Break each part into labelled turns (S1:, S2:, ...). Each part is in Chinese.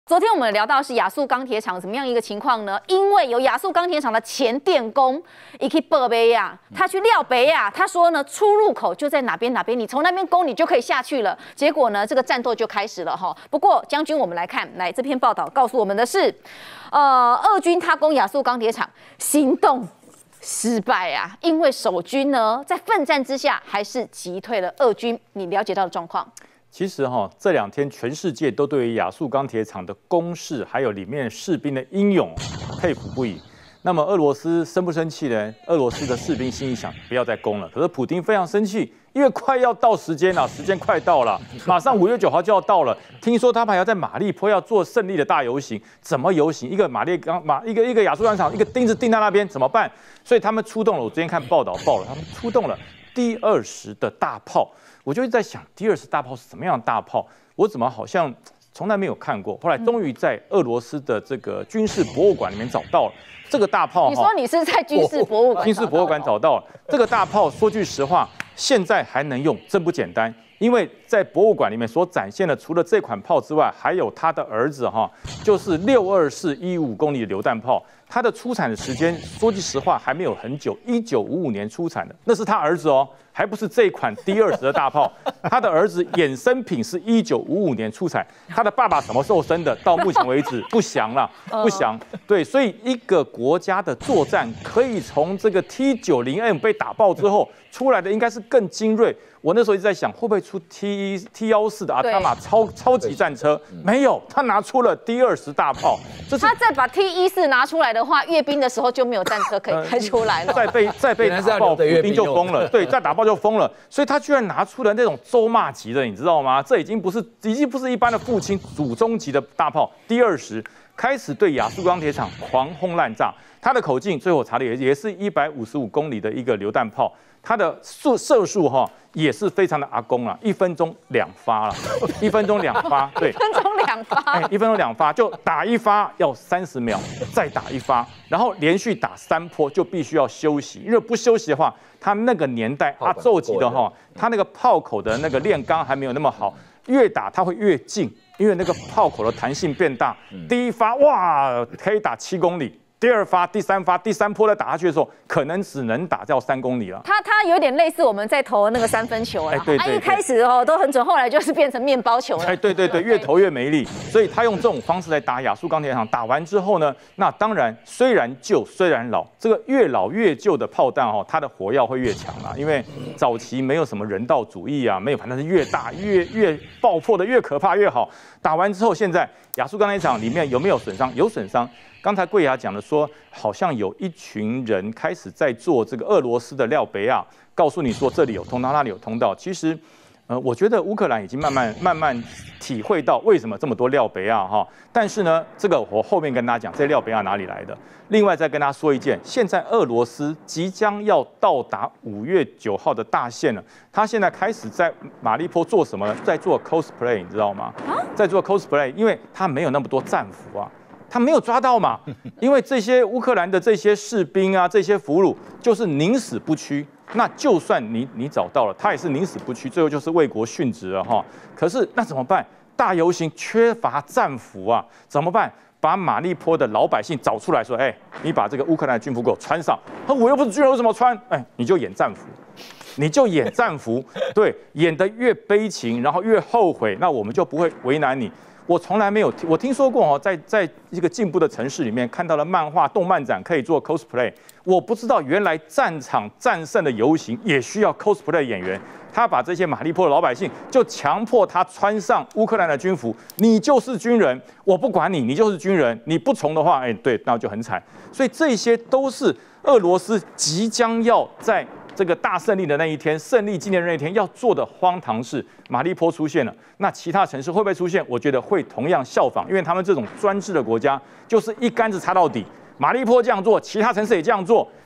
S1: 昨天我们聊到是亚速钢铁厂怎么样一个情况呢？因为有亚速钢铁厂的前电工，一去报备呀，他去廖北亚，他说呢出入口就在哪边，你从那边攻你就可以下去了。结果呢，这个战斗就开始了哈。不过将军，我们来看，来这篇报道告诉我们的是，俄军他攻亚速钢铁厂，行动失败啊，因为守军呢在奋战之下还是击退了俄军。你了解到的状况？
S2: 其实这2天全世界都对于亚速钢铁厂的攻势，还有里面士兵的英勇佩服不已。那么俄罗斯生不生气呢？俄罗斯的士兵心里想，不要再攻了。可是普丁非常生气，因为快要到时间了，时间快到了，马上5月9号就要到了。听说他们还要在马利坡要做胜利的大游行，怎么游行？一个一个亚速钢厂，一个钉子钉在那边，怎么办？所以他们出动了。我昨天看报道报了，他们出动了第20的大炮。我就在想，第20大炮是什么样的大炮？我怎么好像从来没有看过？后来终于在俄罗斯的这个军事博物馆里面找到了这个大炮。
S1: 你说你是在军事博物馆？
S2: 军事博物馆找到了这个大炮。说句实话，现在还能用，真不简单。因为在博物馆里面所展现的，除了这款炮之外，还有他的儿子就是62415公里的榴弹炮。它的出产的时间，说句实话还没有很久，1955年出产的，那是他儿子还不是这一款第20的大炮。他的儿子衍生品是1955年出产，他的爸爸什么时候生的？到目前为止不详了，不详。对，所以一个国家的作战可以从这个 T90M 被打爆之后出来的，应该是更精锐。我那时候一直在想，会不会出 T14的阿塔玛超级战车？没有，他拿出了第20大炮。
S1: 他再把 T14拿出来的话，阅兵的时候就没有战车可以开出来了。
S2: 再被打爆，普丁就疯了。对，再打爆就疯了。所以他居然拿出了那种咒骂级的，你知道吗？这已经不是一般的父亲祖宗级的大炮。第20开始对亚速钢铁厂狂轰滥炸。它的口径，最后我查的也是155公里的一个榴弹炮。它的射速也是非常的阿公了，1分钟2发了，1分钟2发，对，1分钟2发，1分钟2发，就打1发要30秒，再打1发，然后连续打3波就必须要休息，因为不休息的话，它那个年代阿宙级的它那个炮口的那个炼钢还没有那么好，越打它会越近，因为那个炮口的弹性变大，第1发哇可以打7公里。第2发、第3发、第3波再打下去的时候，可能只能打到3公里了。
S1: 它有点类似我们在投那个3分球啊，
S2: 对，
S1: 一开始都很准，后来就是变成面包球了。
S2: 对，越投越没力。所以他用这种方式来打亚速钢铁厂，打完之后呢，那当然虽然旧虽然老，这个越老越旧的炮弹它的火药会越强啦，因为早期没有什么人道主义啊，没有，反正是越大越爆破的越可怕越好。打完之后，现在亚速钢铁厂里面有没有损伤？有损伤。刚才贵雅讲的说，好像有一群人开始在做这个俄罗斯的廖北亚，告诉你说这里有通道，那里有通道。其实，我觉得乌克兰已经慢慢体会到为什么这么多廖北亚但是呢，这个我后面跟大家讲，这廖北亚哪里来的？另外再跟大家说一件，现在俄罗斯即将要到达5月9号的大限了，他现在开始在马利坡做什么呢？在做 cosplay， 你知道吗？在做 cosplay， 因为他没有那么多战俘啊。他没有抓到嘛？因为这些乌克兰的这些士兵啊，这些俘虏就是宁死不屈。那就算你找到了，他也是宁死不屈，最后就是为国殉职了可是那怎么办？大游行缺乏战俘啊，怎么办？把马利坡的老百姓找出来说，你把这个乌克兰的军服给我穿上。我又不是军人，为什么穿？你就演战俘。你就演战俘，对，演得越悲情，然后越后悔，那我们就不会为难你。我从来没有我听说过在一个进步的城市里面看到了漫画、动漫展可以做 cosplay， 我不知道原来战场战胜的游行也需要 cosplay 演员。他把这些马利坡的老百姓就强迫他穿上乌克兰的军服，你就是军人，我不管你，你就是军人，你不从的话，对，那就很惨。所以这些都是俄罗斯即将要在这个大胜利的那一天，胜利纪念日那一天要做的荒唐事，马利坡出现了，那其他城市会不会出现？我觉得会同样效仿，因为他们这种专制的国家就是一竿子插到底。马利坡这样做，其他城市也这样做，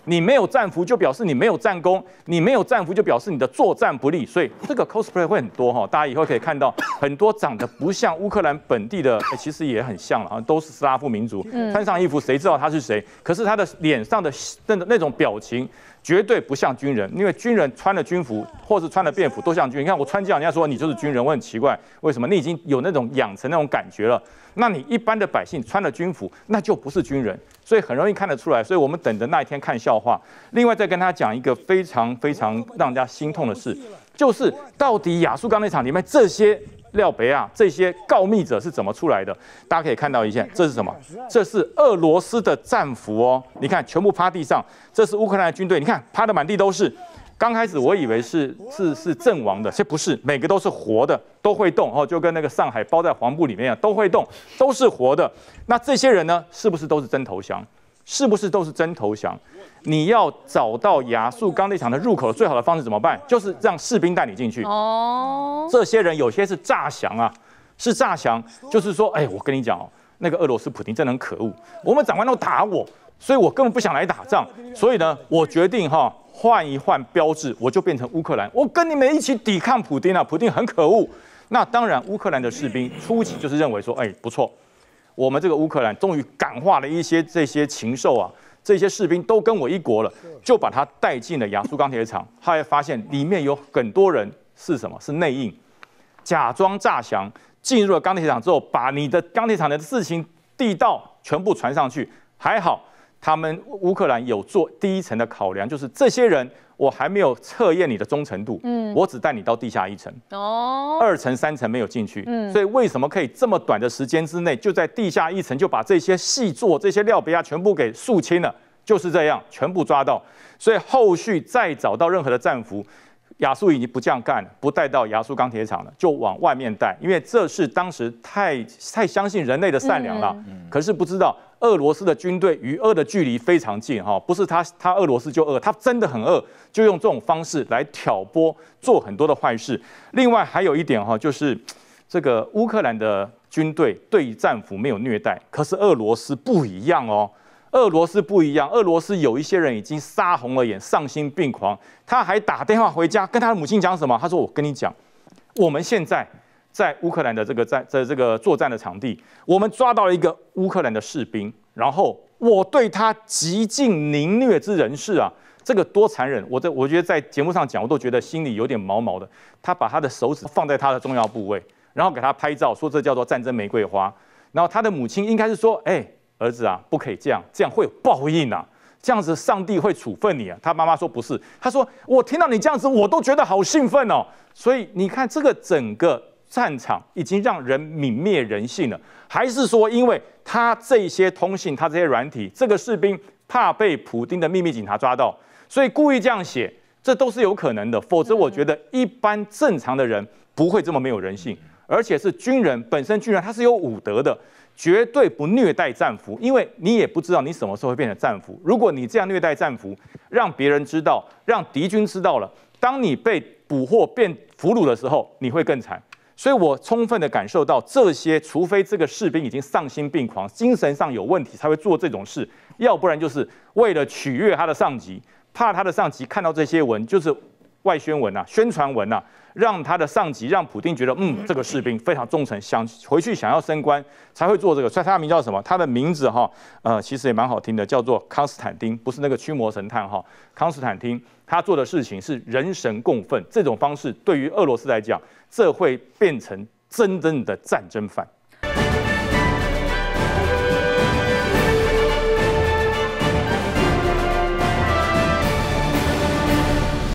S2: 你没有战俘就表示你没有战功，你没有战俘就表示你的作战不利，所以这个 cosplay 会很多哈，大家以后可以看到很多长得不像乌克兰本地的，其实也很像了，都是斯拉夫民族，穿上衣服谁知道他是谁？可是他的脸上的那种表情绝对不像军人，因为军人穿了军服或是穿了便服都像军人。你看我穿这样，人家说你就是军人，我很奇怪，为什么？你已经有那种养成那种感觉了。那你一般的百姓穿了军服，那就不是军人，所以很容易看得出来。所以我们等着那一天看笑话。另外再跟他讲一个非常非常让人家心痛的事，就是到底亚速钢铁厂里面这些廖北亚这些告密者是怎么出来的？大家可以看到一下，这是什么？这是俄罗斯的战俘哦，你看全部趴地上，这是乌克兰的军队，你看趴的满地都是。刚开始我以为是阵亡的，其实不是，每个都是活的，都会动哦，就跟那个上海包在黄布里面一样，都会动，都是活的。那这些人呢，是不是都是真投降？是不是都是真投降？你要找到亚速钢铁厂的入口的最好的方式怎么办？就是让士兵带你进去。哦，这些人有些是诈降啊，是诈降，就是说，哎，我跟你讲哦，那个俄罗斯普丁真的很可恶，我们长官都打我，所以我根本不想来打仗，所以呢，我决定换一换标志，我就变成乌克兰，我跟你们一起抵抗普丁啊！普丁很可恶。那当然，乌克兰的士兵初期就是认为说，哎，不错，我们这个乌克兰终于感化了一些这些禽兽啊，这些士兵都跟我一国了，就把他带进了亚速钢铁厂。他还发现里面有很多人是什么？是内应，假装诈降，进入了钢铁厂之后，把你的钢铁厂的事情地道全部传上去。还好。他们乌克兰有做第一层的考量，就是这些人我还没有测验你的忠诚度，我只带你到地下1层，2层、3层没有进去，所以为什么可以这么短的时间之内就在地下1层就把这些细作、这些廖北亚全部给肃清了？就是这样，全部抓到，所以后续再找到任何的战俘。亚速已经不这样干了，不带到亚速钢铁厂了，就往外面带，因为这是当时太相信人类的善良了。可是不知道俄罗斯的军队与俄的距离非常近哈，不是他俄罗斯就恶，他真的很恶，就用这种方式来挑拨，做很多的坏事。另外还有一点哈，就是这个乌克兰的军队对于战俘没有虐待，可是俄罗斯不一样哦。俄罗斯不一样，俄罗斯有一些人已经杀红了眼，丧心病狂。他还打电话回家，跟他的母亲讲什么？他说：“我跟你讲，我们现在在乌克兰的这个作战的场地，我们抓到了一个乌克兰的士兵，然后我对他极尽凌虐之人事啊！这个多残忍！我觉得在节目上讲，我都觉得心里有点毛毛的。他把他的手指放在他的重要部位，然后给他拍照，说这叫做战争玫瑰花。然后他的母亲应该是说：哎。”儿子啊，不可以这样，这样会有报应啊！这样子上帝会处分你啊！他妈妈说不是，他说我听到你这样子，我都觉得好兴奋哦。所以你看，这个整个战场已经让人泯灭人性了，还是说因为他这些通信，他这些软体，这个士兵怕被普丁的秘密警察抓到，所以故意这样写，这都是有可能的。否则，我觉得一般正常的人不会这么没有人性，而且是军人本身，军人他是有武德的。绝对不虐待战俘，因为你也不知道你什么时候会变成战俘。如果你这样虐待战俘，让别人知道，让敌军知道了，当你被捕获变俘虏的时候，你会更惨。所以我充分的感受到，这些除非这个士兵已经丧心病狂，精神上有问题，才会做这种事，要不然就是为了取悦他的上级，怕他的上级看到这些文，就是外宣文啊、宣传文啊。让他的上级，让普丁觉得，这个士兵非常忠诚，想回去想要升官才会做这个。所以他的名叫什么？他的名字其实也蛮好听的，叫做康斯坦丁，不是那个驱魔神探哈。康斯坦丁他做的事情是人神共愤，这种方式对于俄罗斯来讲，这会变成真正的战争犯。